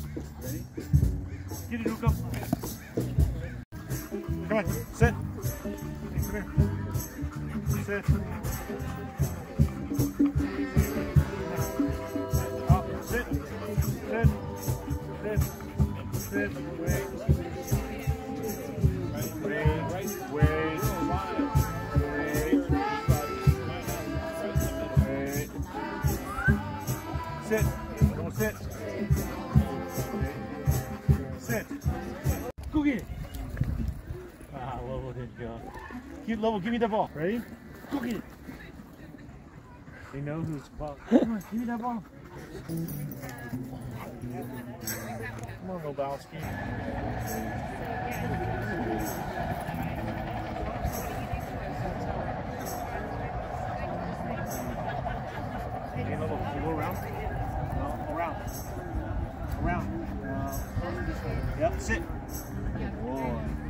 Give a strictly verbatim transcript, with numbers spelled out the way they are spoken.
Ready? Get it, Luca. Come on, sit. Hey, come here. Sit. Up, sit. Sit. Sit. Sit. Wait. Wait. Wait. Wait. Wait. Sit. Don't sit. Sit. Go get it. Ah, Lobo didn't go. Give, Lobo, give me the ball. Ready? Go get it. They know who's ball. Come on, give me that ball. Come on, Lobowski. Hey, Lobo, can you go around? No, around. Around. Uh, yep, sit. Good boy.